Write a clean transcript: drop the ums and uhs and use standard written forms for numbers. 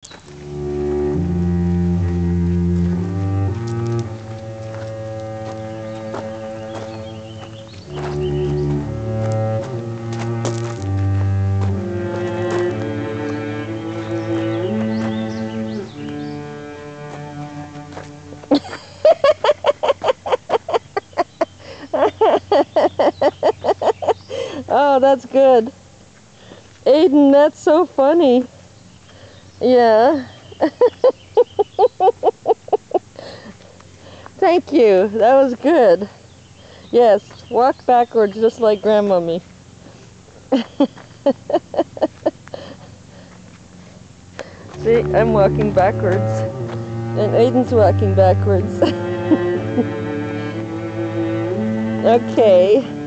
Oh, that's good. Aiden, that's so funny. Yeah. Thank you. That was good. Yes, walk backwards just like Grandmummy. See, I'm walking backwards. And Aiden's walking backwards. Okay.